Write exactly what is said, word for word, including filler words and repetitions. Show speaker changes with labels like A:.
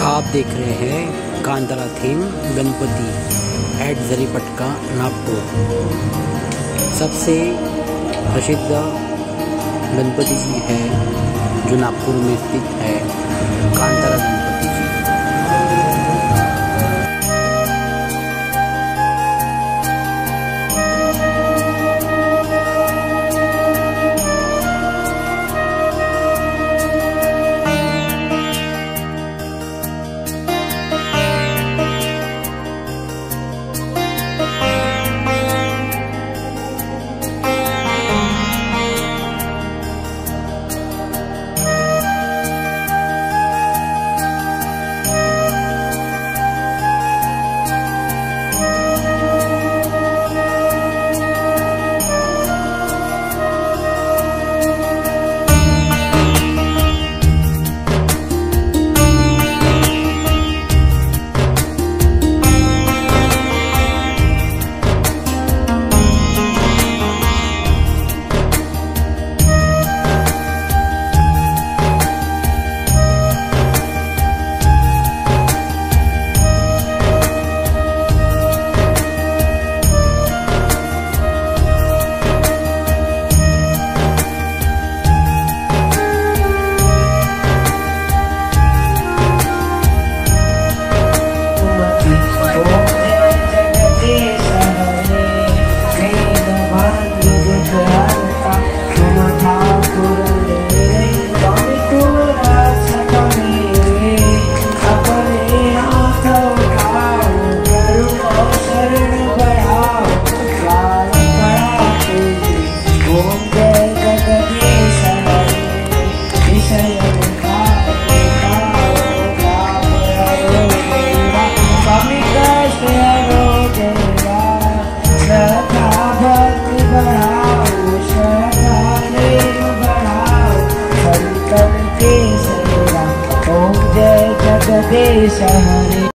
A: आप देख रहे हैं कांतारा थीम गणपति एट जरीपटका नागपुर। सबसे प्रसिद्ध गणपति जी है जो नागपुर में स्थित है, कांतारा गणपति जी।
B: जगदीश हरे।